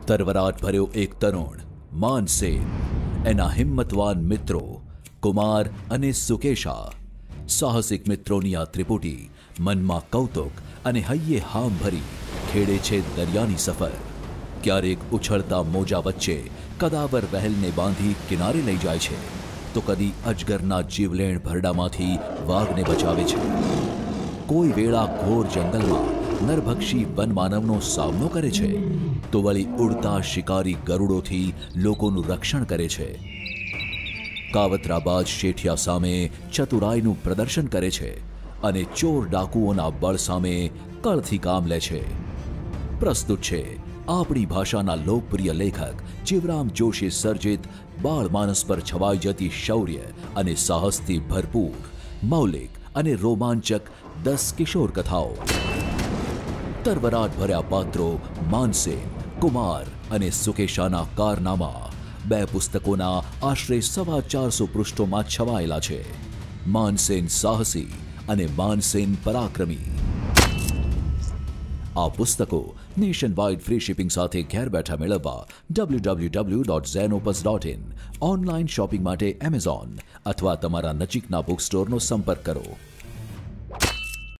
તરવરાટ ભર્યો એક તરુણ માનસેન, એના હિંમતવાન મિત્રો કુમાર અને સુકેશા, સાહસિક મિત્રોની આ ત્રિપુટી મનમાં કૌતુક અને હૈયે હામ ભરી ખેડે છે દરિયાની સફર. ક્યારેક ઉછળતા મોજા વચ્ચે કદાવર વહેલને બાંધી કિનારે લઈ જાય છે, તો કદી અજગરના જીવલેણ ભરડામાંથી વાઘને બચાવે છે. કોઈ વેળા ઘોર જંગલમાં નરભક્ષી વનમાનવનો સામનો કરે છે, તો વળી ઉડતા શિકારી ગરુડોથી લોકોનું રક્ષણ કરે છે. કાવતરાબાજ શેઠિયા સામે ચતુરાઈનું પ્રદર્શન કરે છે અને ચોર ડાકુઓના બળ સામે કળથી કામ લે છે. પ્રસ્તુત છે આપણી ભાષાના લોકપ્રિય લેખક જીવરામ જોશી સર્જિત બાળમાનસ પર છવાઈ જતી શૌર્ય અને સાહસથી ભરપૂર મૌલિક અને રોમાંચક 10 કિશોર કથાઓ. તરવરાટ ભર્યા પાત્રો માનસેન, કુમાર અને સુકેશાના કારનામા 2 પુસ્તકોના આશરે 450 પૃષ્ઠોમાં છવાયેલા છે. માનસેન સાહસી અને માનસેન પરાક્રમી. આ પુસ્તકો નેશન વાઇડ ફ્રી શિપિંગ સાથે ઘેર બેઠા મેળવવા www.zenopus.in, ઓનલાઈન શોપિંગ માટે એમેઝોન અથવા તમારા નજીકના બુક સ્ટોરનો સંપર્ક કરો.